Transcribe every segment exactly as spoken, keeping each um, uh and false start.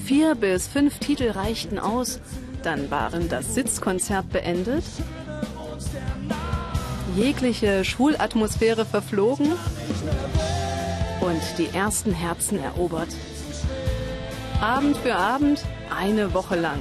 Vier bis fünf Titel reichten aus, dann waren das Sitzkonzert beendet, jegliche Schulatmosphäre verflogen und die ersten Herzen erobert. Abend für Abend, eine Woche lang.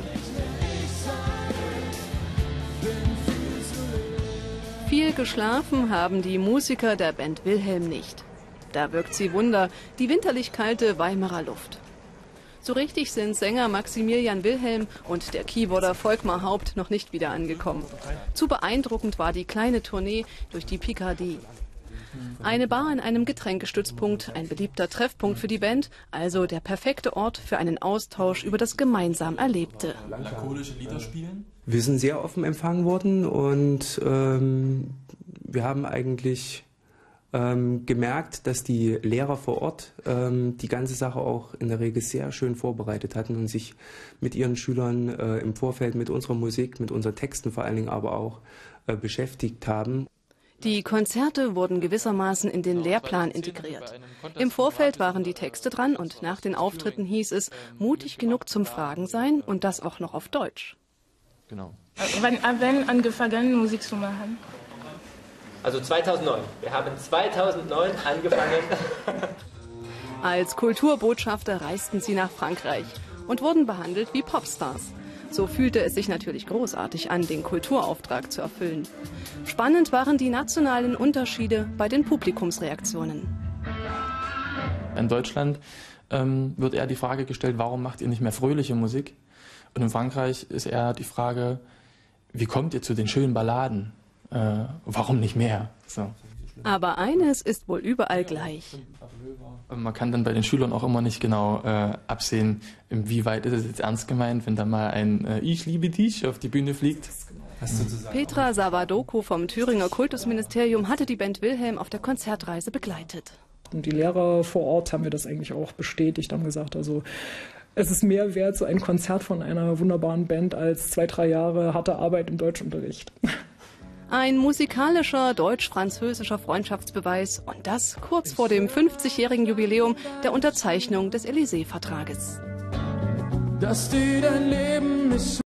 Viel geschlafen haben die Musiker der Band Wilhelm nicht. Da wirkt sie Wunder, die winterlich kalte Weimarer Luft. So richtig sind Sänger Maximilian Wilhelm und der Keyboarder Volkmar Haupt noch nicht wieder angekommen. Zu beeindruckend war die kleine Tournee durch die Picardie. Eine Bar in einem Getränkestützpunkt, ein beliebter Treffpunkt für die Band, also der perfekte Ort für einen Austausch über das gemeinsam Erlebte. Melancholische Lieder spielen? Wir sind sehr offen empfangen worden und ähm, wir haben eigentlich ähm, gemerkt, dass die Lehrer vor Ort ähm, die ganze Sache auch in der Regel sehr schön vorbereitet hatten und sich mit ihren Schülern äh, im Vorfeld mit unserer Musik, mit unseren Texten vor allen Dingen aber auch äh, beschäftigt haben. Die Konzerte wurden gewissermaßen in den Lehrplan integriert. Im Vorfeld waren die Texte dran und nach den Auftritten hieß es, mutig genug zum Fragen sein und das auch noch auf Deutsch. Genau. Wann haben angefangen, Musik zu machen? Also zweitausendneun. Wir haben zweitausendneun angefangen. Als Kulturbotschafter reisten sie nach Frankreich und wurden behandelt wie Popstars. So fühlte es sich natürlich großartig an, den Kulturauftrag zu erfüllen. Spannend waren die nationalen Unterschiede bei den Publikumsreaktionen. In Deutschland ähm, wird eher die Frage gestellt, warum macht ihr nicht mehr fröhliche Musik? Und in Frankreich ist eher die Frage, wie kommt ihr zu den schönen Balladen? Äh, warum nicht mehr? So. Aber eines ist wohl überall gleich. Man kann dann bei den Schülern auch immer nicht genau äh, absehen, inwieweit ist es jetzt ernst gemeint, wenn da mal ein äh, Ich liebe dich auf die Bühne fliegt. Petra Savadoko vom Thüringer Kultusministerium hatte die Band Wilhelm auf der Konzertreise begleitet. Und die Lehrer vor Ort haben mir das eigentlich auch bestätigt, haben gesagt, also es ist mehr wert, so ein Konzert von einer wunderbaren Band, als zwei, drei Jahre harte Arbeit im Deutschunterricht. Ein musikalischer deutsch-französischer Freundschaftsbeweis und das kurz vor dem fünfzigjährigen Jubiläum der Unterzeichnung des Élysée-Vertrages. Dass dir dein Leben ist